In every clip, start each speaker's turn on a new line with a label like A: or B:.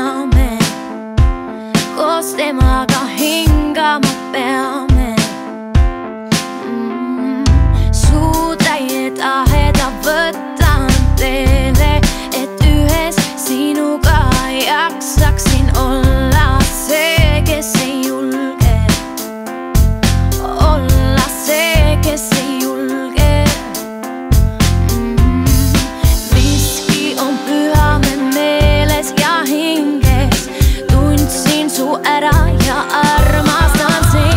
A: teame, koos temaga hingama peame. Suutäie taheda võtan teele, et ühes sinuga jaksaksin olla see, kes ei julge. Olla see, kes ei julge. Miski on püha me meeles ja hinges. Tundsin su ära ja armastan sind.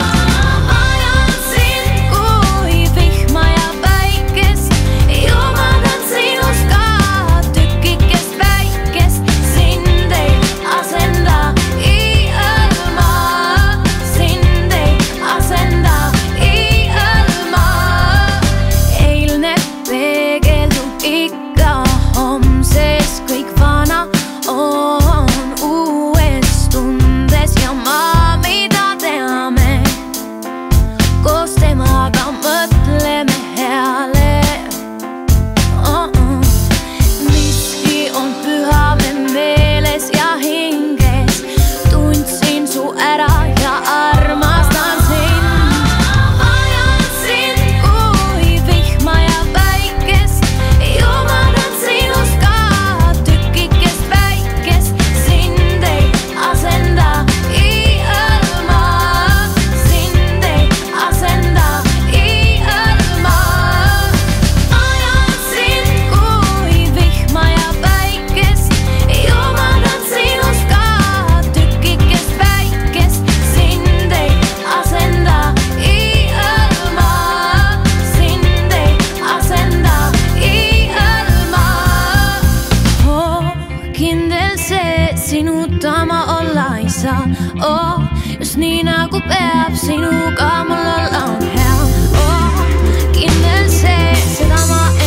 A: Just nii nagu peab, sinuga mul olla on hea. Kindel see, seda ma